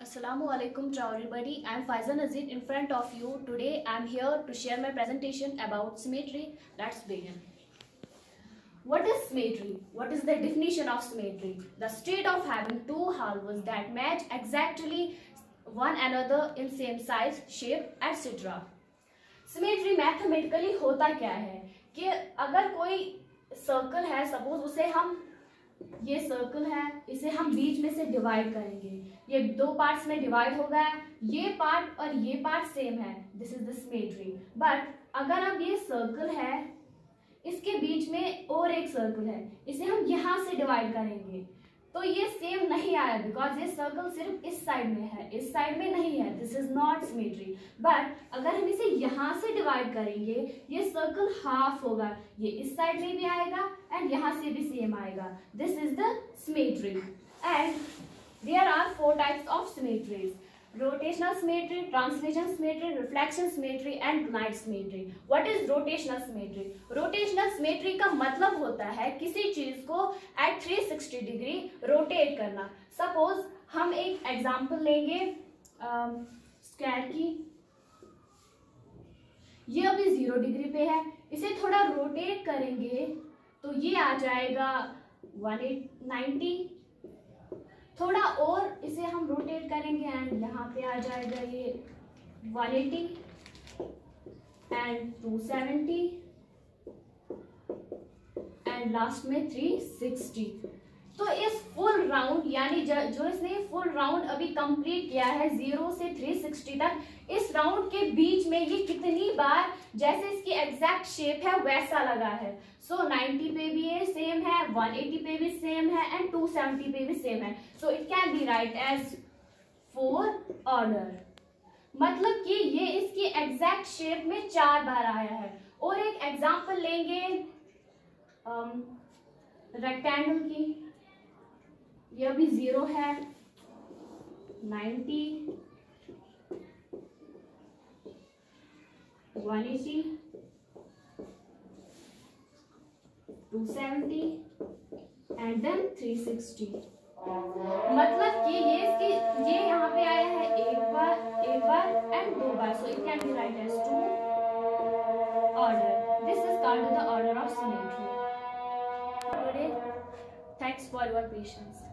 Assalamualaikum to everybody. I am Faiza Nazir in front of you. Today I am here to share my presentation about symmetry. Let's begin. What is symmetry? What is the definition of symmetry? The state of having two halves that match exactly one another in same size, shape, etc. Symmetry mathematically होता क्या है कि अगर कोई circle है, suppose उसे हम, ये सर्कल है, इसे हम बीच में से डिवाइड करेंगे, ये दो पार्ट्स में डिवाइड हो गया, ये पार्ट और ये पार्ट सेम है, this is the symmetry. But अगर अब ये सर्कल है, इसके बीच में और एक सर्कल है, इसे हम यहाँ से डिवाइड करेंगे तो ये सेम नहीं आया, बिकॉज ये सर्कल सिर्फ इस साइड में है, इस साइड में नहीं है, this is not symmetry. But अगर हम इसे यहाँ से डिवाइड करेंगे, ये सर्कल हाफ होगा, ये इस साइड में भी आएगा एंड यहाँ से भी सेम आएगा, this is the symmetry. And there are four types of symmetries: rotational symmetry, translation symmetry, reflection symmetry and night symmetry. What is rotational symmetry? Rotational symmetry का मतलब होता है किसी चीज को at 360 डिग्री रोटेट करना। सपोज हम एक एग्जांपल लेंगे स्क्वायर की, ये अभी 0 डिग्री पे है, इसे थोड़ा रोटेट करेंगे तो ये आ जाएगा 190, थोड़ा और इसे हम रोटेट करेंगे एंड यहाँ पे आ जाएगा ये 180 एंड 270 एंड लास्ट में 360। तो इस फुल राउंड, यानी जो इसने फुल राउंड अभी कंप्लीट किया है 0 से 360 तक, इस राउंड के बीच में ये कितनी बार जैसे इसकी एग्जैक्ट शेप है वैसा लगा है। सो 90 पे भी ये सेम है, 180 पे भी सेम है एंड 270 पे भी सेम है। So it can be right as 4 order, मतलब कि ये इसकी एग्जैक्ट शेप में 4 बार आया है। और एक एग्जांपल लेंगे रेक्टेंगल की, ये अभी 0 है, 90, 180, 270 एंड देन 360। मतलब कि ये यहाँ पे आया है एक बार एंड 2 बार, so it can be right as 2 order. This is called the order of symmetry. Thanks for your patience.